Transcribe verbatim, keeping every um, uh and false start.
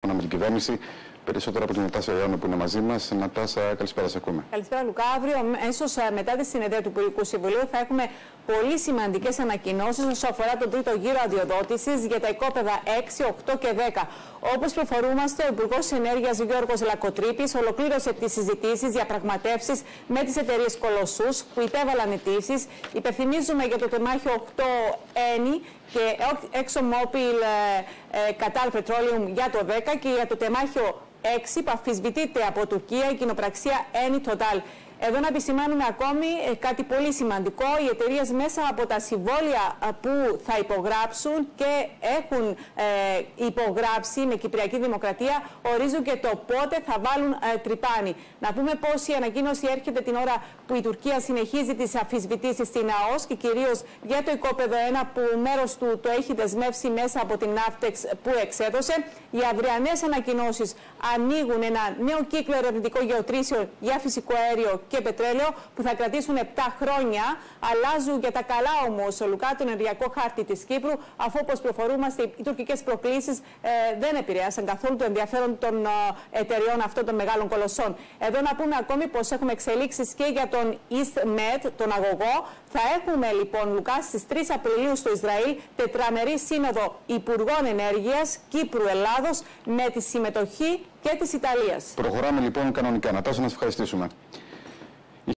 με την κυβέρνηση. Περισσότερα από την Νατάσα Ιωάννου που είναι μαζί μας. Νατάσα, καλησπέρα, σε ακούμε. Καλησπέρα, Λουκά. Αύριο, ίσως μετά τη συνεδρία του Υπουργικού Συμβουλίου, θα έχουμε πολύ σημαντικές ανακοινώσεις όσον αφορά τον τρίτο γύρο αδειοδότησης για τα οικόπεδα έξι, οκτώ και δέκα. Όπως προφορούμαστε, ο Υπουργός Ενέργειας Γιώργος Λακκοτρίπης ολοκλήρωσε τις συζητήσεις, διαπραγματεύσεις με τις εταιρείες Κολοσσούς που υπέβαλαν αιτήσεις. Υπενθυμίζουμε για το τεμάχιο οκτώ Eni και ExxonMobil Qatar Petroleum για το δέκα και για το τεμάχιο έξι που αμφισβητείται από Τουρκία η κοινοπραξία Eni Total. Εδώ να επισημάνουμε ακόμη κάτι πολύ σημαντικό. Οι εταιρείες μέσα από τα συμβόλαια που θα υπογράψουν και έχουν ε, υπογράψει με Κυπριακή Δημοκρατία ορίζουν και το πότε θα βάλουν ε, τρυπάνι. Να πούμε πως η ανακοίνωση έρχεται την ώρα που η Τουρκία συνεχίζει τις αμφισβητήσεις στην ΑΟΣ και κυρίως για το οικόπεδο ένα που μέρος του το έχει δεσμεύσει μέσα από την Ναύτεξ που εξέδωσε. Οι αυριανές ανακοινώσεις ανοίγουν ένα νέο κύκλο ερευνητικό γεωτρήσεων για φυσικό αέριο και πετρέλαιο που θα κρατήσουν επτά χρόνια. Αλλάζουν για τα καλά όμως, Λουκά, τον ενεργειακό χάρτη της Κύπρου, αφού όπως προφορούμαστε οι τουρκικές προκλήσεις ε, δεν επηρέασαν καθόλου το ενδιαφέρον των ε, εταιριών αυτών των μεγάλων κολοσσών. Εδώ να πούμε ακόμη πως έχουμε εξελίξεις και για τον EastMed, τον αγωγό. Θα έχουμε λοιπόν, Λουκά, στις τρεις Απριλίου στο Ισραήλ τετραμερή σύνοδο Υπουργών Ενέργειας Κύπρου-Ελλάδος με τη συμμετοχή και της Ιταλίας. Προχωράμε λοιπόν κανονικά. Νατάσα, να σας ευχαριστήσουμε.